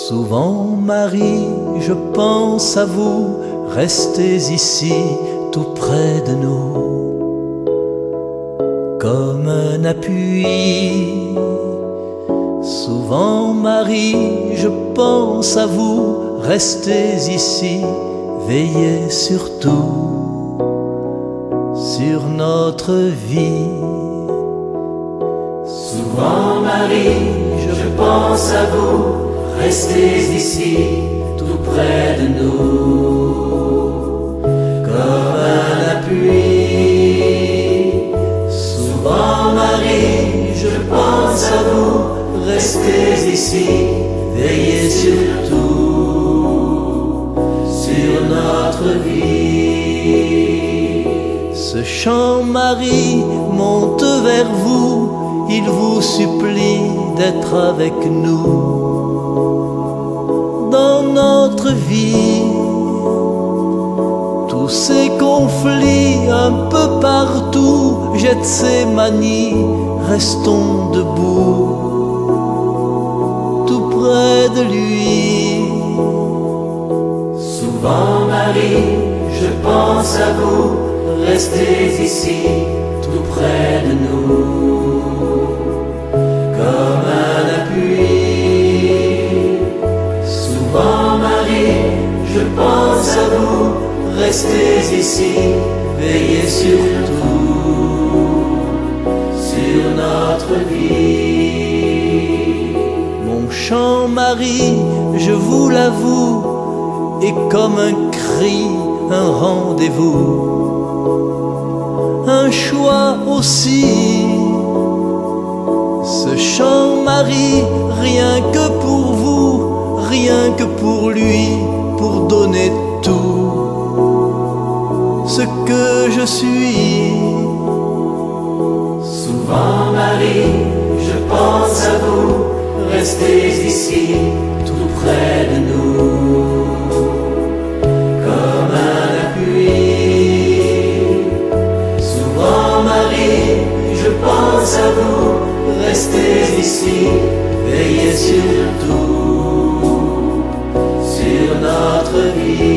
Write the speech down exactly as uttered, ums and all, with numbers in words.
Souvent, Marie, je pense à vous, restez ici, tout près de nous, comme un appui. Souvent, Marie, je pense à vous, restez ici, veillez surtout sur notre vie. Souvent, Marie, je pense à vous, restez ici, tout près de nous, comme un appui. Souvent, Marie, je pense à vous, restez ici, veillez surtout sur notre vie. Ce chant, Marie, monte vers vous, il vous supplie d'être avec nous dans notre vie. Tous ces conflits un peu partout, Gethsémani, restons debout, tout près de lui. Souvent, Marie, je pense à vous, restez ici, tout près de nous, comme un appui. Souvent, Marie, je pense à vous, restez ici, veillez surtout sur notre vie. Mon chant, Marie, je vous l'avoue, est comme un cri, un rendez-vous, un choix aussi. Ce chant, Marie, rien que pour vous, rien que pour lui, pour donner tout ce que je suis. Souvent, Marie, je pense à vous, restez ici, tout près de nous, comme un appui. Souvent, Marie, je pense à vous, restez ici, veillez surtout sur notre vie.